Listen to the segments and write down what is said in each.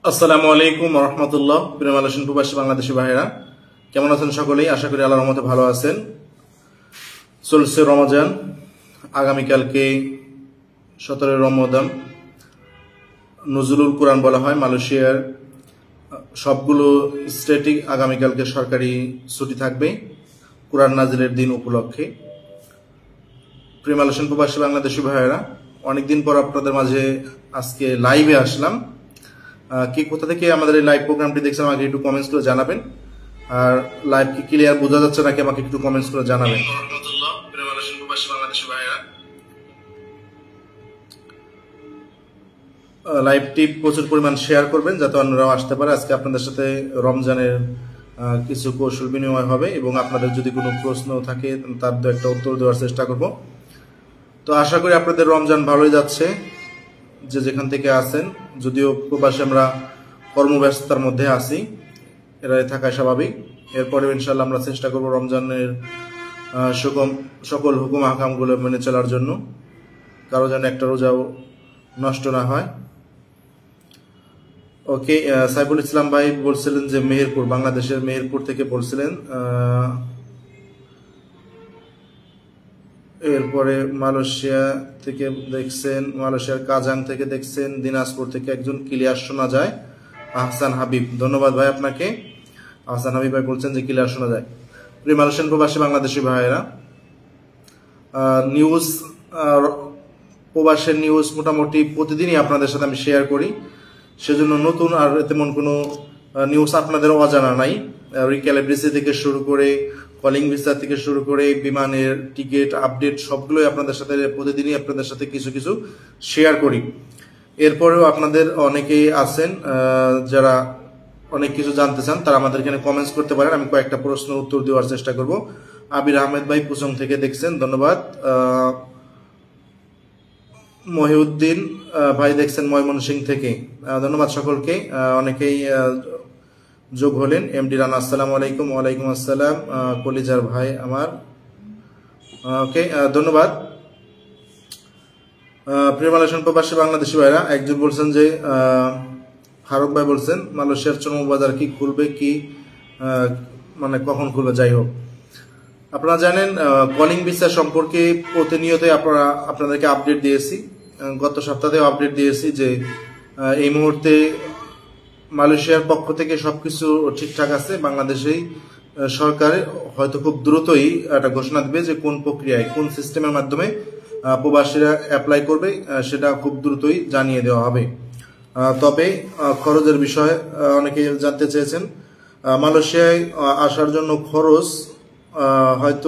আসসালামু আলাইকুম রহমতুল্লাহ। প্রিয় মালয়েশিয়ান প্রবাসী বাংলাদেশি ভাইয়েরা, কেমন আছেন সকলেই? আশা করি আল্লাহর রহমতে ভালো আছেন। চলছে রমজান, আগামীকালকে 17 রমজান, নজরুল কোরআন বলা হয়। মালয়েশিয়ার সবগুলো স্টেটই আগামীকালকে সরকারি ছুটি থাকবে কোরআন নাজিলের দিন উপলক্ষে। প্রিয় মালয়েশিয়ান প্রবাসী বাংলাদেশি ভাইয়েরা, অনেকদিন পর আপনাদের মাঝে আজকে লাইভে আসলাম। কি কোথা থেকে আমাদের এই লাইভ প্রোগ্রামটি দেখছেন আমাকে একটু কমেন্টস করে জানাবেন। আর লাইভ কি ক্লিয়ার বোঝা যাচ্ছে নাকি আমাকে একটু কমেন্টস করে জানাবেন। লাইভটি প্রচুর পরিমাণ শেয়ার করবেন যাতে অন্যরাও আসতে পারে। আজকে আপনাদের সাথে রমজানের কিছু কৌশল বিনিময় হবে এবং আপনাদের যদি কোনো প্রশ্ন থাকে তার দু একটা উত্তর দেওয়ার চেষ্টা করব। তো আশা করি আপনাদের রমজান ভালোই যাচ্ছে, যে যেখান থেকে আছেন। যদিও প্রবাসী আমরা কর্মব্যস্ততার মধ্যে আছি, এরাই থাকায় স্বাভাবিক। এরপরে ইনশাল্লাহ আমরা চেষ্টা করব রমজানের সকল হুকুম আহকামগুলো মেনে চলার জন্য, কারো যেন একটা রোজাও নষ্ট না হয়। ওকে, সাইফুল ইসলাম ভাই বলছিলেন যে মেহেরপুর, বাংলাদেশের মেহেরপুর থেকে বলছিলেন। এরপরে মালয়েশিয়া থেকে দেখছেন, মালয়েশিয়ার কাজাং থেকে দেখছেন, দিনাজপুর থেকে একজন ক্লিয়ার শোনা যায়, আহসান হাবিব। ধন্যবাদ ভাই আপনাকে। আহসান হাবিব ভাই বলছেন যে ক্লিয়ার শোনা যায়। প্রিয় মালয়েশিয়ান প্রবাসী বাংলাদেশি ভাইয়েরা, নিউজ, প্রবাসের নিউজ মোটামুটি প্রতিদিনই আপনাদের সাথে আমি শেয়ার করি, সেজন্য নতুন আর তেমন কোনো নিউজ আপনাদের অজানা নাই। রিক্যালিব্রেসি থেকে শুরু করে, কলিং ভিসা থেকে শুরু করে, বিমানের টিকিট আপডেট সবগুলোই আপনাদের সাথে প্রতিদিনই আপনাদের সাথে কিছু কিছু শেয়ার করি। এরপরেও আপনাদের অনেকেই আছেন যারা অনেক কিছু জানতে চান, তারা আমাদের এখানে কমেন্টস করতে পারেন। আমি কয়েকটা প্রশ্নের উত্তর দেওয়ার চেষ্টা করব। আবির আহমেদ ভাই পুসং থেকে দেখছেন, ধন্যবাদ। মহিউদ্দিন ভাই দেখছেন ময়মনসিংহ থেকে, ধন্যবাদ সকলকে। অনেকেই যোগ হলেন। এমডি রানা, আসসালামু আলাইকুম। ওয়ালাইকুম আসসালাম কলিজার ভাই আমার, ওকে, ধন্যবাদ। প্রিয় মালয়েশিয়ান প্রবাসী বাংলাদেশি ভাইরা, একজন বলছেন যে ফারুক ভাই বলছেন মালয়েশিয়ার চর্মবাজার কি খুলবে, কি মানে কখন খুলবে? যাই হোক, আপনারা জানেন কলিং ভিসা সম্পর্কে প্রতিনিয়তই আপনাদেরকে আপডেট দিয়েছি। গত সপ্তাহেও আপডেট দিয়েছি যে এই মুহূর্তে মালয়েশিয়ার পক্ষ থেকে সবকিছু ঠিকঠাক আছে। বাংলাদেশেই সরকার হয়তো খুব দ্রুতই একটা ঘোষণা দিবে যে কোন প্রক্রিয়ায়, কোন সিস্টেমের মাধ্যমে প্রবাসীরা অ্যাপ্লাই করবে, সেটা খুব দ্রুতই জানিয়ে দেওয়া হবে। তবে খরচের বিষয়ে অনেকে জানতে চেয়েছেন। মালয়েশিয়ায় আসার জন্য খরচ হয়তো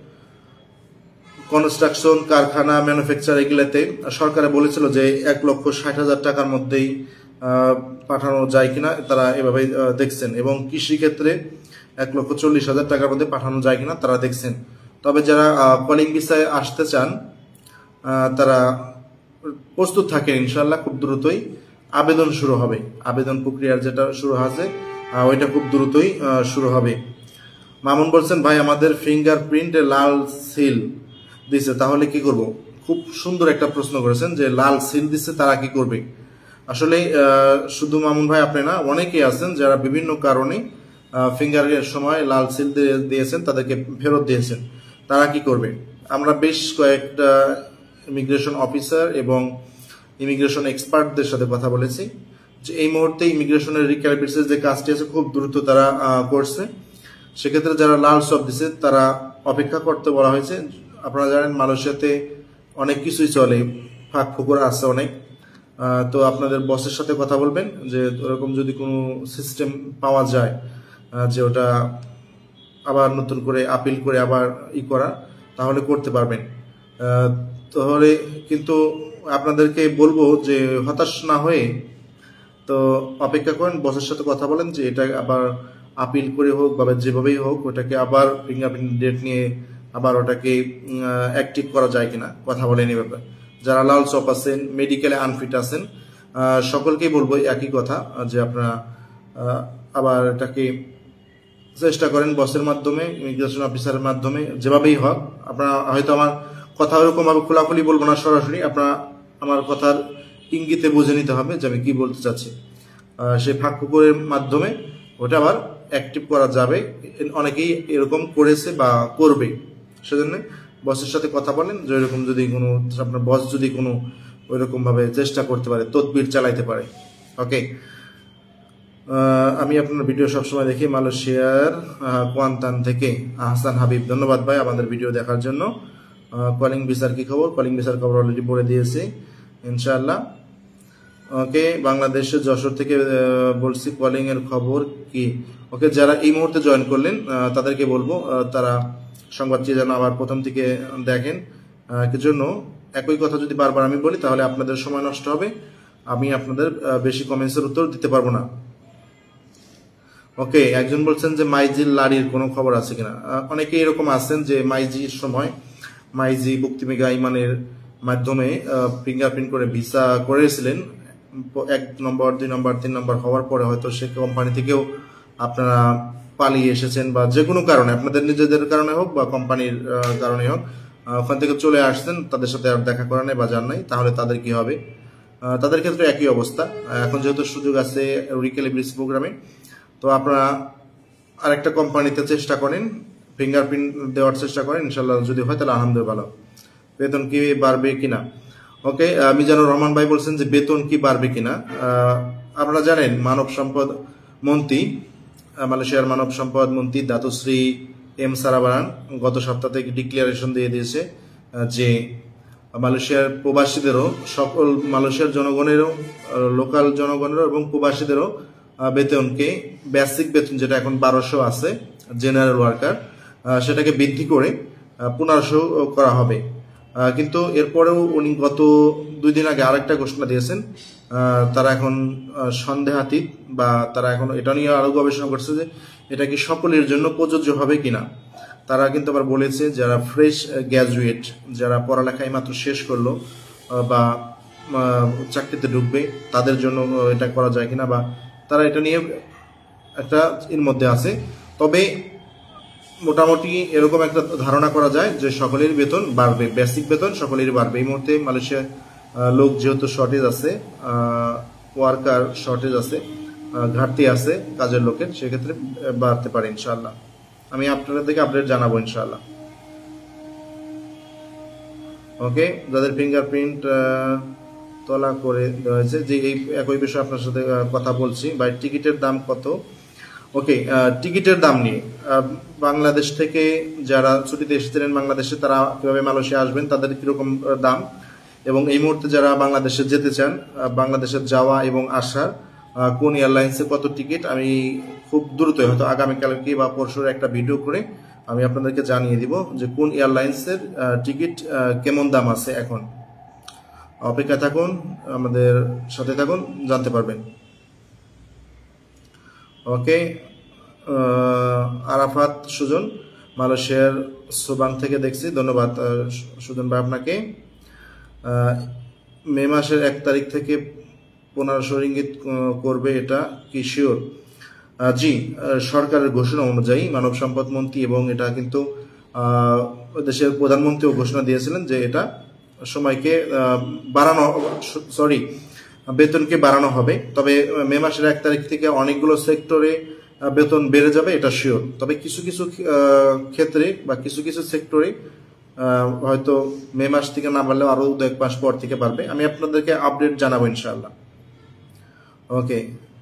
কনস্ট্রাকশন, কারখানা, ম্যানুফ্যাকচার এগুলাতে সরকারে বলেছিল যে 1,60,000 টাকার মধ্যেই পাঠানো যায় কিনা, তারা এভাবে দেখছেন। এবং কৃষি ক্ষেত্রে 1,40,000 টাকার মধ্যে পাঠানো যায় কিনা তারা দেখছেন। তবে যারা কলিং ভিসায় আসতে চান তারা প্রস্তুত থাকেন, ইনশাল্লাহ খুব দ্রুতই আবেদন শুরু হবে। আবেদন প্রক্রিয়ার যেটা শুরু আছে ওইটা খুব দ্রুতই শুরু হবে। মামুন বলছেন ভাই আমাদের ফিঙ্গারপ্রিন্টে লাল সিল দিছে, তাহলে কি করব? খুব সুন্দর একটা প্রশ্ন করেছেন যে লাল সিল দিচ্ছে তারা কি করবে। আসলে শুধু মামুন ভাই আপনি না, অনেকেই আছেন যারা বিভিন্ন কারণে ফিঙ্গারের সময় লাল সিল দিয়েছেন, তাদেরকে ফেরত দিয়েছেন। তারা কি করবে? আমরা বেশ কয়েকটা ইমিগ্রেশন অফিসার এবং ইমিগ্রেশন এক্সপার্টদের সাথে কথা বলেছি যে এই মুহূর্তে ইমিগ্রেশনের রিক্যালিব্রেশনের যে কাজটি আছে খুব দ্রুত তারা করছে। সেক্ষেত্রে যারা লাল সব দিচ্ছে তারা অপেক্ষা করতে বলা হয়েছে। আপনারা জানেন মালয়েশিয়াতে অনেক কিছুই চলে, ফাঁক ফুকর আছে অনেক। তো আপনাদের বসের সাথে কথা বলবেন যে ওরকম যদি কোনো সিস্টেম পাওয়া যায় যে ওটা আবার নতুন করে আপিল করে আবার করা, তাহলে করতে পারবেন। তাহলে কিন্তু আপনাদেরকে বলবো যে হতাশ না হয়ে তো অপেক্ষা করেন, বসের সাথে কথা বলেন যে এটা আবার আপিল করে হোক বা যেভাবেই হোক ওটাকে আবার ফিঙ্গারপ্রিন্ট ডেট নিয়ে আবার ওটাকে অ্যাক্টিভ করা যায় কিনা কথা বলেন এই ব্যাপারে। যারা লাল চপ আছেন, মেডিকেলে আনফিট আছেন, সকলকেই বলবো একই কথা যে আপনারা আবার এটাকে চেষ্টা করেন বসের মাধ্যমে, ইমিগ্রেশন অফিসারের মাধ্যমে, যেভাবেই হোক। আপনারা হয়তো আমার কথা ওরকম ভাবে খোলাখুলি বলবো না সরাসরি, আপনারা আমার কথার ইঙ্গিতে বুঝে নিতে হবে যে আমি কি বলতে চাচ্ছি। সেই ফাঁক পুকুরের মাধ্যমে ওটা আবার অ্যাক্টিভ করা যাবে। অনেকেই এরকম করেছে বা করবে, সেজন্য বসের সাথে কথা বলেন যে এরকম যদি কোনো আপনার বস যদি কোনো ওইরকম ভাবে চেষ্টা করতে পারে, তদবির চালাইতে পারে। ওকে, আমি আপনার ভিডিও সবসময় দেখি মালয়েশিয়ার কোয়ান্তান থেকে আহসান হাবিব, ধন্যবাদ ভাই আমাদের ভিডিও দেখার জন্য। কলিং ভিসার কি খবর? কলিং ভিসার খবর অলরেডি বলে দিয়েছি ইনশাআল্লাহ। ওকে, বাংলাদেশের যশোর থেকে বলছি, কলিং এর খবর কি? ওকে, যারা এই মুহূর্তে জয়েন করলেন তাদেরকে বলবো তারা সংবাদটি যেন আবার প্রথম থেকে দেখেন। কি জন্য একই কথা যদি বারবার আমি বলি তাহলে আপনাদের সময় নষ্ট হবে, আমি আপনাদের বেশি কমেন্টসের উত্তর দিতে পারবো না। ওকে, একজন বলছেন যে মাইজির লাড়ির কোনো খবর আছে কিনা। অনেকে এরকম আছেন যে মাইজির সময় মাইজি বুক্তিমেগা ইমানের মাধ্যমে ফিঙ্গারপ্রিন্ট করে ভিসা করেছিলেন। 1 নম্বর 2 নম্বর 3 নম্বর হওয়ার পরে হয়তো সে কোম্পানি থেকেও আপনারা পালিয়ে এসেছেন বা যে কোনো কারণে, আপনাদের নিজেদের কারণে হোক বা কোম্পানির কারণে হোক, ওখান থেকে চলে আসছেন, তাদের সাথে আর দেখা করা নেই বা যান নাই, তাহলে তাদের কি হবে? তাদের ক্ষেত্রে একই অবস্থা। এখন যেহেতু সুযোগ আছে রিক্যালিব্রেট প্রোগ্রামে, তো আপনারা আরেকটা কোম্পানিতে চেষ্টা করেন, ফিঙ্গারপ্রিন্ট দেওয়ার চেষ্টা করেন, ইনশাল্লাহ যদি হয় তাহলে আলহামদুলিল্লাহ ভালো। বেতন কি বাড়বে কিনা? ওকে, মিজানুর রহমান ভাই বলছেন যে বেতন কি বাড়বে কিনা। আপনারা জানেন মানব সম্পদ মন্ত্রী, মালয়েশিয়ার মানব সম্পদ মন্ত্রী দাতুশ্রী এম সারাবারান গত সপ্তাহ থেকে ডিক্লারেশন দিয়ে দিয়েছে যে মালয়েশিয়ার প্রবাসীদেরও, সকল মালয়েশিয়ার জনগণেরও, লোকাল জনগণেরও এবং প্রবাসীদেরও বেতনকে, বেসিক বেতন যেটা এখন 1200 আছে জেনারেল ওয়ার্কার, সেটাকে বৃদ্ধি করে 1500 করা হবে। কিন্তু এরপরেও উনি গত 2 দিন আগে আরেকটা ঘোষণা দিয়েছেন, তারা এখন সন্দেহাতীত বা তারা এখন এটা নিয়ে আরো গবেষণা করছে যে এটা কি সকলের জন্য প্রযোজ্য হবে কিনা। তারা কিন্তু আবার বলেছে যারা ফ্রেশ গ্র্যাজুয়েট, যারা পড়ালেখায় মাত্র শেষ করলো বা চাকরিতে ঢুকবে, তাদের জন্য এটা করা যায় কিনা, বা তারা এটা নিয়ে একটা এর মধ্যে আছে। তবে মোটামুটি এরকম একটা ধারণা করা যায় যে সকলের বেতন বাড়বে, বেসিক বেতন সকলেরই বাড়বে। এই মুহূর্তে মালয়েশিয়ার লোক যেহেতু শর্টেজ আছে, ওয়ার্কার শর্টেজ আছে, ঘাটতি আছে কাজের লোকের, সেক্ষেত্রে বাড়তে পারে ইনশাআল্লাহ। আমি আপনাদেরকে আপডেট জানাবো ইনশাআল্লাহ। ওকে, যাদের ফিঙ্গারপ্রিন্ট তোলা করে দেওয়া হয়েছে, যে এই একই বিষয়ে আপনার সাথে কথা বলছি। ভাই টিকিটের দাম কত? ওকে, টিকিটের দাম নিয়ে বাংলাদেশ থেকে যারা ছুটিতে এসেছিলেন বাংলাদেশে, তারা কিভাবে মালয়েশিয়া আসবেন, তাদের কিরকম দাম, এবং এই মুহূর্তে যারা বাংলাদেশে যেতে চান, বাংলাদেশের যাওয়া এবং আসার কোন এয়ারলাইন্সে কত টিকিট, আমি খুব দ্রুত হয়তো আগামীকালকে বা পরশুর একটা ভিডিও করে আমি আপনাদেরকে জানিয়ে দিব যে কোন এয়ারলাইন্সের টিকিট কেমন দাম আছে। এখন অপেক্ষা থাকুন, আমাদের সাথে থাকুন, জানতে পারবেন। ওকে, আরাফাত সুজন মালয়েশিয়ার সুবাং থেকে দেখছি, ধন্যবাদ সুজন ভাই আপনাকে। মে মাসের 1 তারিখ থেকে 1500 রিঙ্গিত করবে, এটা কি শিওর? জি, সরকারের ঘোষণা অনুযায়ী মানব সম্পদ মন্ত্রী, এবং এটা কিন্তু দেশের প্রধানমন্ত্রীও ঘোষণা দিয়েছিলেন যে এটা সময়কে বাড়ানো, সরি বেতনকে বাড়ানো হবে। তবে মে মাসের 1 তারিখ থেকে অনেকগুলো সেক্টরে বেতন বেড়ে যাবে, এটা শিওর। তবে কিছু কিছু ক্ষেত্রে বা কিছু কিছু সেক্টরে হয়তো মে মাস থেকে না বাড়লেও আরো 2-1 মাস পর থেকে বাড়বে। আমি আপনাদেরকে আপডেট জানাবো ইনশাআল্লাহ। ওকে,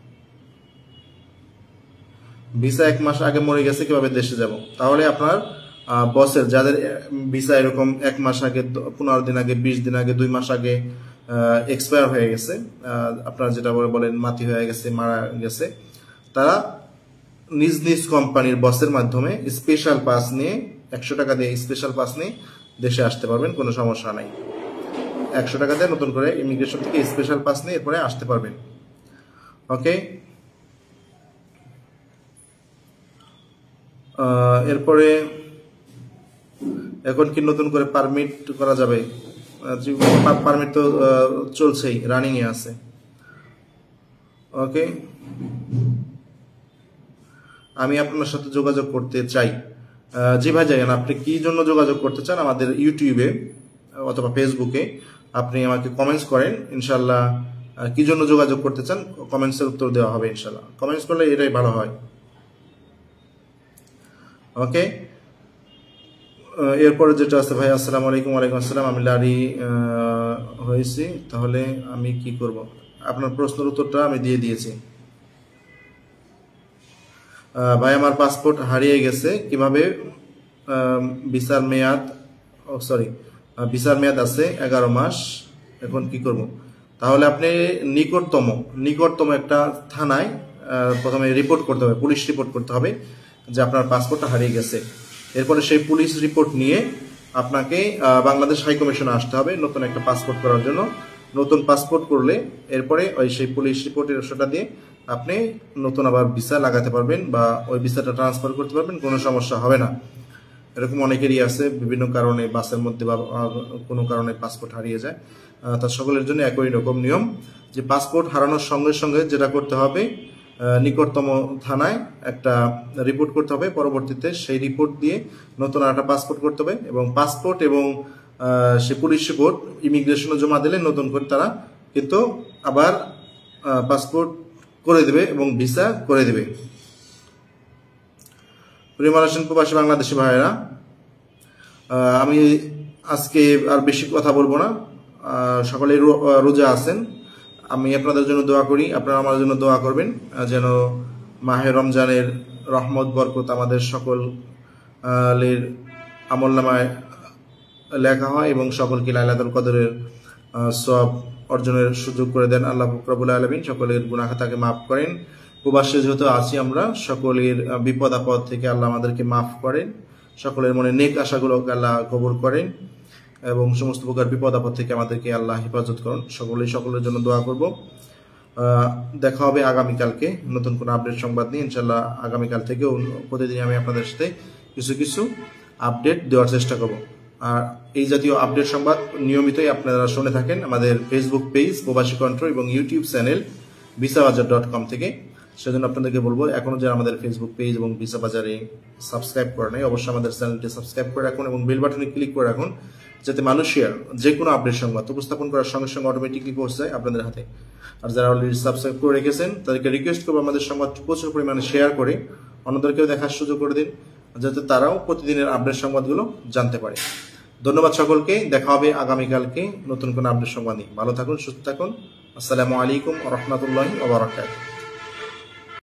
ভিসা 1 মাস আগে মরে গেছে, কিভাবে দেশে যাব? তাহলে আপনার বসের যাদের ভিসা এরকম 1 মাস আগে, 15 দিন আগে, 20 দিন আগে, 2 মাস আগে এক্সপায়ার হয়ে গেছে, আপনারা যেটা বলেন মাটি হয়ে গেছে, মারা গেছে, তারা নিজ নিজ কোম্পানির বসের মাধ্যমে স্পেশাল পাস নিয়ে 100 টাকা দিয়ে স্পেশাল পাস নিয়ে দেশে আসতে পারবেন, কোনো সমস্যা নাই। 100 টাকা দিয়ে নতুন করে ইমিগ্রেশন থেকে স্পেশাল পাস নিয়ে এরপরে আসতে পারবেন। ওকে, এরপরে এখন কি নতুন করে পারমিট করা যাবে? পারমিট তো চলছেই, রানিং এ আছে। ওকে, আমি আপনার সাথে যোগাযোগ করতে চাই। জি ভাই জানেন, আপনি কি জন্য যোগাযোগ করতে চান আমাদের ইউটিউবে অথবা ফেসবুকে আপনি আমাকে কমেন্টস করেন, ইনশাল্লাহ কি জন্য যোগাযোগ করতে চান কমেন্টসের উত্তর দেওয়া হবে ইনশাল্লাহ। কমেন্টস করলে এটাই ভালো হয়। ওকে, এরপরে যেটা আছে ভাই, আসসালামু আলাইকুম। ওয়ালাইকুম আসসালাম। আমি লারি হয়েছি, তাহলে আমি কি করব? আপনার প্রশ্নের উত্তরটা আমি দিয়ে দিয়েছি ভাই। আমার পাসপোর্ট হারিয়ে গেছে, কিভাবে? ভিসার মেয়াদ ভিসার মেয়াদ আছে 11 মাস, এখন কি করব? তাহলে আপনি নিকটতম একটা থানায় প্রথমে রিপোর্ট করতে হবে, পুলিশ রিপোর্ট করতে হবে যে আপনার পাসপোর্টটা হারিয়ে গেছে। এরপরে সেই পুলিশ রিপোর্ট নিয়ে আপনাকে বাংলাদেশ হাই কমিশনে আসতে হবে নতুন একটা পাসপোর্ট করার জন্য। নতুন পাসপোর্ট করলে এরপরে সেই পুলিশ রিপোর্টের সেটা দিয়ে আপনি নতুন আবার ভিসা লাগাতে পারবেন বা ওই ভিসাটা ট্রান্সফার করতে পারবেন, কোনো সমস্যা হবে না। এরকম অনেকেরই আছে, বিভিন্ন কারণে বাসের মধ্যে বা কোনো কারণে পাসপোর্ট হারিয়ে যায়। তার সকলের জন্য একই রকম নিয়ম যে পাসপোর্ট হারানোর সঙ্গে সঙ্গে যেটা করতে হবে, নিকটতম থানায় একটা রিপোর্ট করতে হবে। পরবর্তীতে সেই রিপোর্ট দিয়ে নতুন একটা পাসপোর্ট করতে হবে এবং পাসপোর্ট এবং সে পুলিশ রিপোর্ট ইমিগ্রেশনে জমা দিলে নতুন করে তারা কিন্তু আবার পাসপোর্ট করে দেবে এবং ভিসা করে দেবে। প্রিয় মালয়েশিয়ান প্রবাসী বাংলাদেশি ভাইয়েরা, আমি আজকে আর বেশি কথা বলবো না। সকলে রোজা আছেন, আমি আপনাদের জন্য দোয়া করি, আপনারা আমার জন্য দোয়া করবেন যেন মাহে রমজানের রহমত বরকত আমাদের সকলের আমলনামায় লেখা হয় এবং সকলকে লাইলাতুল কদরের সওয়াব অর্জনের সুযোগ করে দেন আল্লাহ রব্বুল আলামিন। সকলের গুনাহ খাতাকে মাফ করেন। প্রবাসে যেহেতু আছি আমরা, সকলের বিপদ আপদ থেকে আল্লাহ আমাদেরকে মাফ করেন, সকলের মনে নেক আশাগুলোকে আল্লাহ কবুল করেন এবং সমস্ত প্রকার বিপদ আপদ থেকে আমাদেরকে আল্লাহ হেফাজত করুন। সকলের জন্য দোয়া করব। দেখা হবে আগামীকালকে নতুন কোনো আপডেট সংবাদ নিয়ে ইনশাল্লাহ। আগামীকাল থেকেও প্রতিদিন আমি আপনাদের সাথে কিছু আপডেট দেওয়ার চেষ্টা করব। আর এই জাতীয় আপডেট সংবাদ নিয়মিতই আপনারা শুনে থাকেন আমাদের ফেসবুক পেজ প্রবাসী কণ্ঠ এবং ইউটিউব চ্যানেল visabazaar.com থেকে। সেজন্য আপনাদেরকে বলবো, এখনো যারা আমাদের ফেসবুক পেজ এবং ভিসা বাজারে সাবস্ক্রাইব করে নাই, অবশ্যই আমাদের চ্যানেলটি সাবস্ক্রাইব করে রাখুন এবং বেল বাটনে ক্লিক করে রাখুন, যাতে মালয়েশিয়ার যে কোনো আপডেট সংবাদ উপস্থাপন করার সঙ্গে সঙ্গে অটোমেটিকলি পৌঁছে যায় আপনাদের হাতে। আর যারা অলরেডি সাবস্ক্রাইব করে রেখেছেন তাদেরকে রিকোয়েস্ট করবো আমাদের সংবাদ প্রচুর পরিমাণে শেয়ার করে অন্যদেরকেও দেখার সুযোগ করে দিন, যাতে তারাও প্রতিদিনের আপডেট সংবাদগুলো জানতে পারে। ধন্যবাদ সকলকে। দেখা হবে আগামীকালকে নতুন কোনো আপডেট সংবাদ নিয়ে। ভালো থাকুন, সুস্থ থাকুন। আসসালামু আলাইকুম ওয়া রাহমাতুল্লাহি ওয়া বারাকাতুহু।